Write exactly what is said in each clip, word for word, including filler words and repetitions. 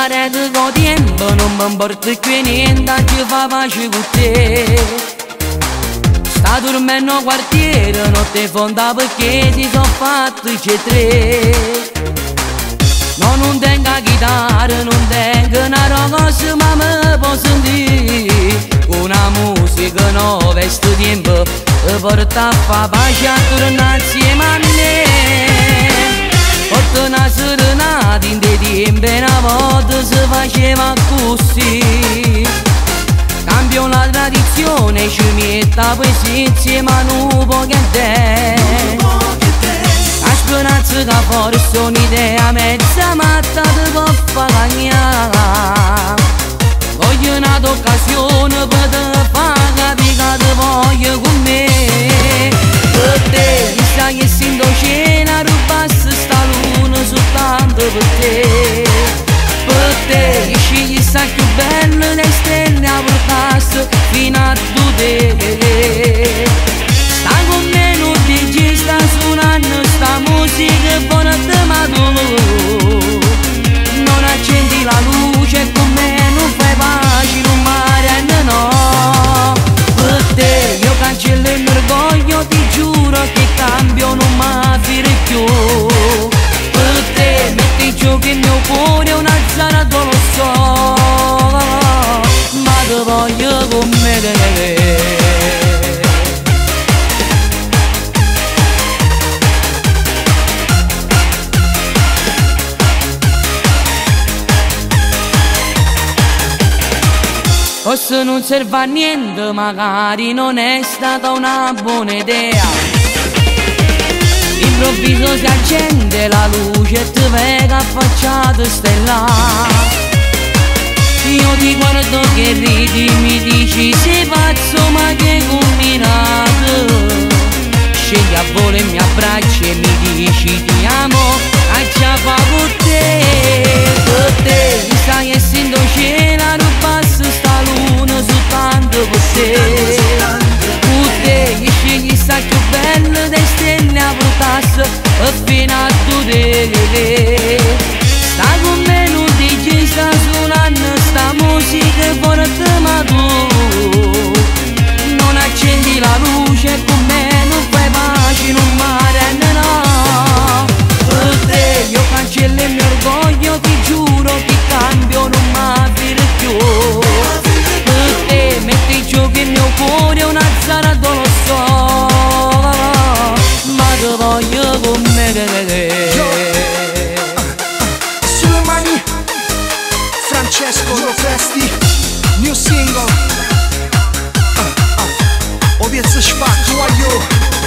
mare tuo tempo, non mi importa più niente, ci fa pace con te. Sta dormendo al quartiere, notte fonda perché si sono fatti c'è tre. No, non tengo chitarra, non tengo una cosa, ma mi posso sentire una musica nuova, sto tempo e porta a fa pace a tornare insieme a me. Porta una serenata in dei tempi, una volta si faceva così. Cambio la tradizione, ci metta poesia insieme a un po' che te. La speranza che forse un'idea mezza matta ti può far cagnare. Voglio un'occasione per te far capire che ti voglio con me. Per te, mi sa che se in docena rubasse sta luna soltanto per te. Per te, che scegli sta più bello delle stelle a portarsi fino a te. Sta con me, non dici, sta suonando sta musica buona te, ma tu non accendi la luce con me, non fai pace in un mare, no. Per te io cancello il mio orgoglio, ti giuro che cambio, non mi fire più. Per te metti in gioco il mio cuore, un azzardo lo so, ma ti voglio con me te. Forse non serve a niente, magari non è stata una buona idea. Improvviso si accende la luce e ti vedo affacciato stella. Io ti guardo che ridi, mi dici sei pazzo ma che combinato. Scegli a volo e mi abbracci e mi dici ti amo, a già fa con te. Per te, mi sa che se in docena rubasse sta luna soltanto per te. Con te, che scegli sta più bello delle stelle a portarsi e fino a te. Sta con me, non dici, sta suonando sta musica buona te, ma tu non accendi la luce con me, non fai pace in un mare, no. Per te io cancello il mio orgoglio, ti giuro che cambio, non mi fire più. Per te metti in gioco il mio cuore, un azzardo lo so, ma ti voglio con me te. Sulle mani Francesco Lofesti, new single. Obiecę szpaku, aju.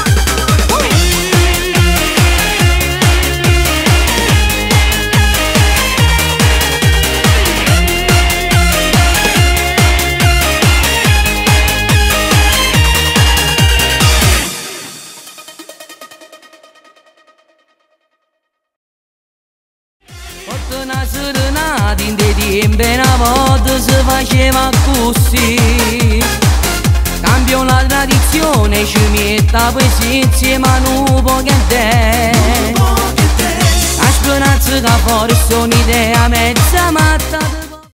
Porta una serenata in dei tempi, una volta si faceva così. Cambio la tradizione, ci metta poesia insieme a un po' che te. La speranza che forse un'idea mezza matta.